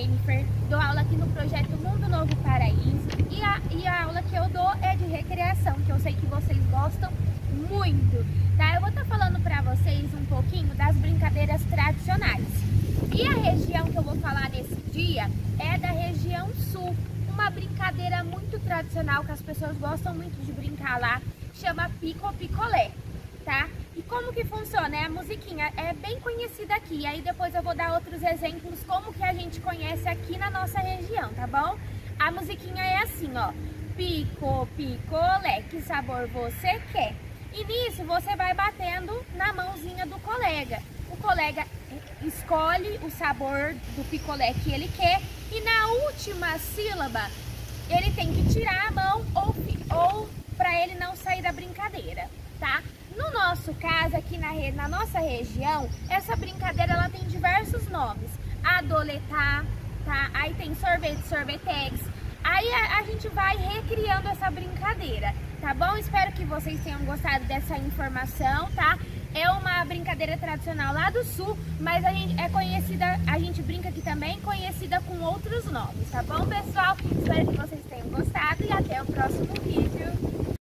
Jennifer, dou aula aqui no projeto Mundo Novo Paraíso e a aula que eu dou é de recreação, que eu sei que vocês gostam muito, tá? Eu vou estar falando para vocês um pouquinho das brincadeiras tradicionais. E a região que eu vou falar nesse dia é da região sul, uma brincadeira muito tradicional que as pessoas gostam muito de brincar lá, chama pico-picolé, tá? E como que funciona? É a musiquinha, é bem conhecida aqui, e aí depois eu vou dar outros exemplos como que a gente conhece aqui na nossa região, tá bom? A musiquinha é assim, ó, pico-picolé, que sabor você quer? E nisso você vai batendo na mãozinha do colega. O colega escolhe o sabor do picolé que ele quer e na última sílaba ele tem que tirar a mão ou para ele não sair da brincadeira, tá? No nosso caso, aqui na nossa região, essa brincadeira ela tem diversos nomes. Adoletar, tá? Aí tem sorvete, sorvetex. Aí a gente vai recriando essa brincadeira, tá bom? Espero que vocês tenham gostado dessa informação, tá? É uma brincadeira tradicional lá do sul, mas a gente brinca aqui também, conhecida com outros nomes, tá bom, pessoal? Espero que vocês tenham gostado e até o próximo vídeo.